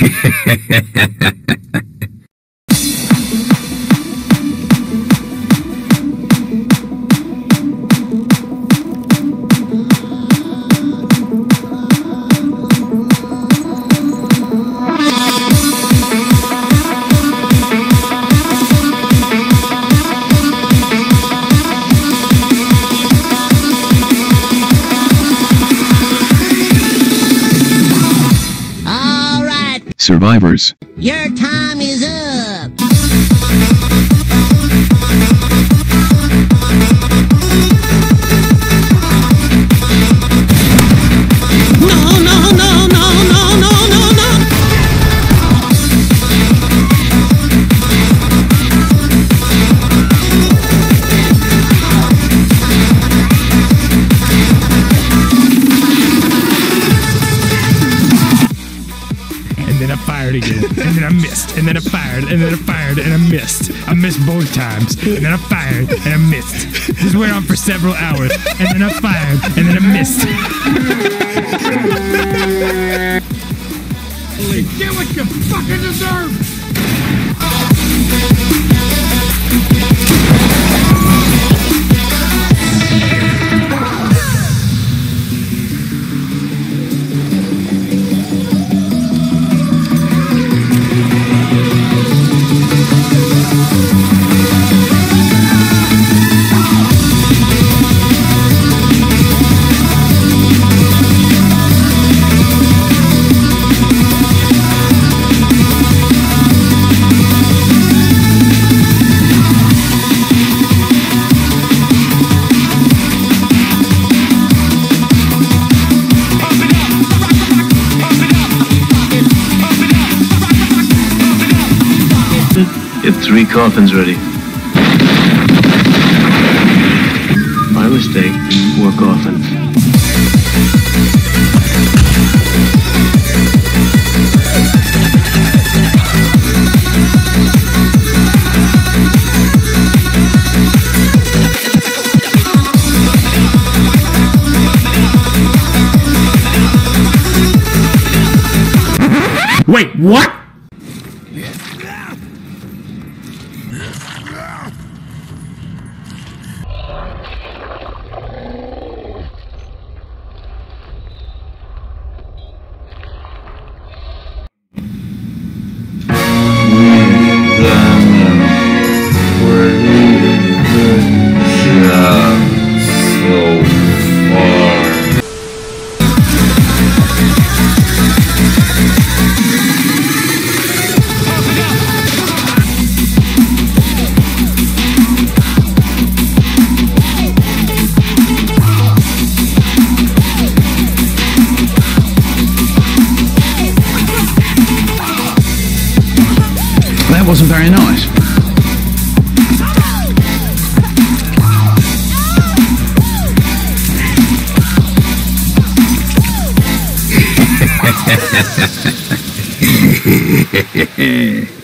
Survivors. Your time is up. No, no, no, no, no, no, no, no. And then I fired again, and then I missed, and then I fired, and then I fired, and I missed. I missed both times, and then I fired, and I missed. This went on for several hours, and then I fired, and then I missed. Get what you fucking deserve! Get 3 coffins ready. My mistake. 4 coffins. Wait, what? That wasn't very nice. Hehehehe